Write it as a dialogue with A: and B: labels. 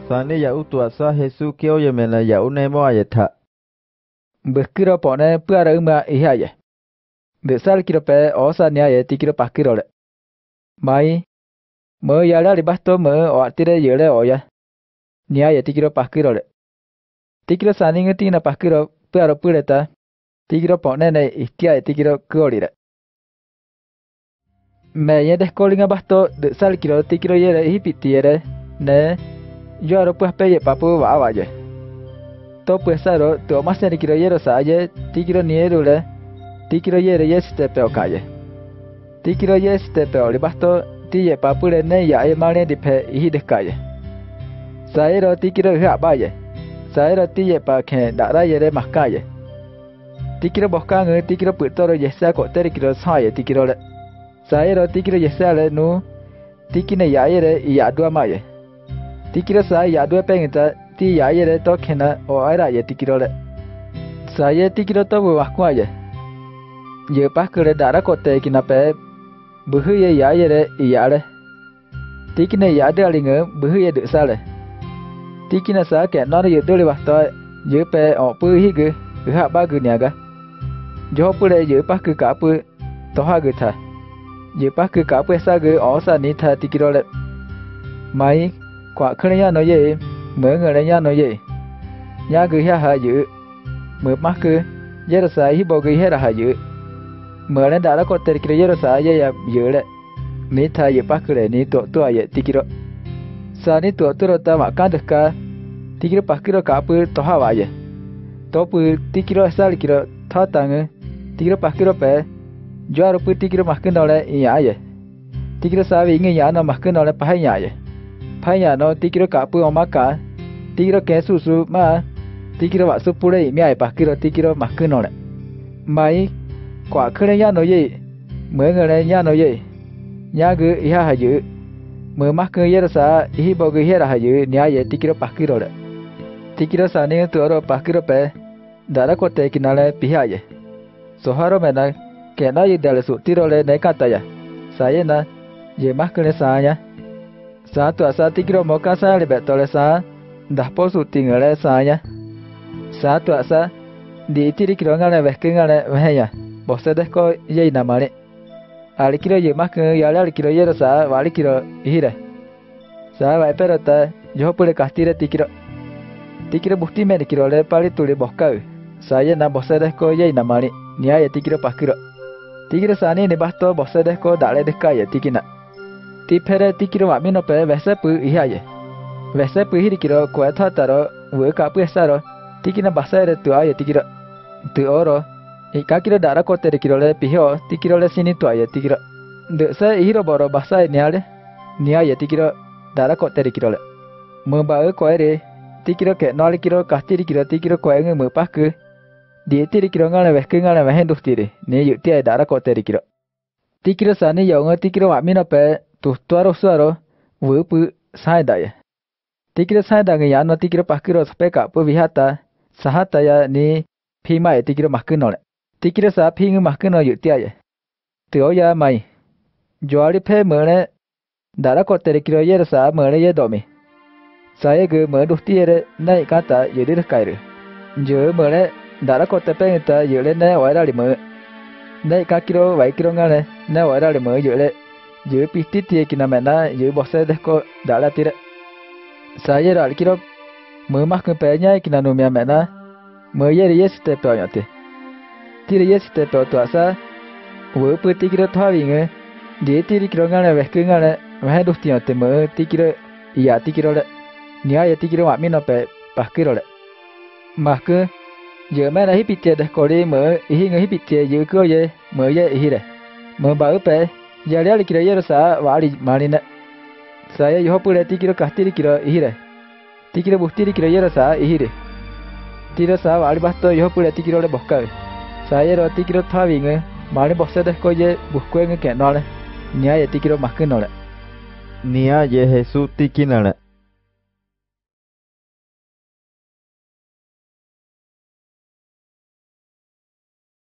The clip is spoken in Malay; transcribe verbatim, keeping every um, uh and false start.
A: Sani ya utua sa Yesus kio ye mena ya unemo ayeta.
B: Bekiro pone puara uma ihaye. Besal kiro pe osa niaye tikiro pakiro le. Mai me yala libasto me o atire yele oya. Niaye tikiro pakiro le. Tikiro sani ngeti na pakiro puara pureta. Tikiro pone ne ihtia tikiro kuolire. Me ye descolinga basto de sal kiro tikiro yere hipitiere ne. Yo aro pues peye papu va vaye. To pues aro to más en kiro yero saye tikiro nierule. Tikiro yere yeste peo calle. Tikiro yeste peo libasto tiye papu le ne ya e mane di pe ihi de calle. Saero tikiro ha vaye. Saero tiye pa que dara yere más calle. Tikiro boscan tikiro putoro yesa ko terikiro saye tikiro le. Saero tikiro yesa le nu tikine ya yere ya dua maye. Tikiro sa ya dua pengita ti ya yere to kena o era ye tikiro le. Saya tikiro to buahku aja. Ye pas kere dara kote kina pe buhu ye ya yere iya le. Tikine ya de alinge buhu ye de sa le. Tikina sa ke nor ye dole basto ye pe o pu hi ge ha ba ge niaga. Jo pu le ye pas ke ka pu to ha ge tha. Ye pas ke ka pu sa ge o sa ni tha tikiro le. Mai quả khơi nha nói gì mở người này nha nói gì nha người ha hà dữ mở mắt cứ giờ sai hi bao người hết là hà dữ mở lên đã đã có thể kêu giờ sai giờ ya dữ đấy ní thay giờ bắt cứ đấy ní tổ tổ vậy tikiro sa ní tổ tổ ta mà can được cả tikiro bắt cứ cả bự tổ ha vậy tổ bự tikiro sa tikiro thao tăng tikiro bắt cứ bé giờ bự tikiro mắc cứ nào đấy nhả vậy tikiro sa vì người nhả nó mắc cứ nào đấy phải nhả vậy Paya no tikiro kapu omaka tikiro kesu su ma tikiro wa su pure mi ai pakiro tikiro makuno le mai kwa khre ya no ye me ngare ya no ye nya gu iha ha yu me makku ye sa ihi bo gu hera ha yu nya ye tikiro pakiro le tikiro sa ne tu ro pakiro pe dara ko te kinale piha ye soharo mena ke na ye dale su tiro le ne kata ya saya na ye makku ne sa ya Satu asa tikiro moka sa lebet tole sa dah posu tinggal sa ya. Satu asa di tiri kiro ngale vehke ngale vehya. Bosse desko ye namare. Ali kiro ye mak ya ali kiro ye sa wali kiro ihire. Sa vai perata yo pule kastire tikiro. Tikiro bukti me kiro le pali tuli boska. Saya na bosse desko ye namare. Nia ye tikiro pakiro. Tikiro sani ne basto bosse desko dale deska ye tikina. Tipere tikiro wami no pe vese pu ihaye. Vese pu hiri kiro kue taro wu ka pu esaro tikina basere tu aye tikiro. Tu oro ika kiro dara kote kiro le pihio tikiro le sini tu aye tikiro. De se hiro boro basai niale niaye tikiro dara kote kiro le. Mba e koe re tikiro ke noli kiro kastiri kiro tikiro koe nge mpa ku. Di tiri kiro ngale veske ngale vehendu tiri ne yuti aye dara kote kiro. Tikiro sani yongo tikiro wami no pe tu tuaro suaro wu pu sai daya. Tikiro sai daya ya no tikiro pakiro speka pu vihata sahata ya ni phima e tikiro makuno le. Tikiro sa phingu makuno yuti aye. Tio ya mai. Joari phe mene dara kote tikiro ye sa mene ye domi. Saya ge me duhti ere nai kata yedi kairu. Jo mene dara kote pe ngita yele ne oira lime. Nai kakiro vai kiro ngale ne oira lime yele. Yo piti tie kina mena yo bosse desko dala tira. Saya ral kiro me mas ke penya kina no mia mena me ye yes te pe yate. Tira yes te pe to asa wo piti kiro thawinge de tiri kiro ngale veske ngale ve dusti yate me tikiro ya tikiro le nia ya tikiro wa mi no pe pakiro le. Mas ke yo mena hi pitie desko ri me hi nge hi pitie yo ko ye me ye hi re. Me ba pe ya le kiro ye sa wali marina. Saya yo pule tikiro kastiri kiro ihire. Tikiro bustiri kiro ye sa ihire. Tiro sa wali basto yo pule tikiro le boska. Saya ro tikiro thawinge mari bosse desko ye buskuenge ke nole. Nia ye tikiro maske nole.
A: Nia ye Yesus tikinale.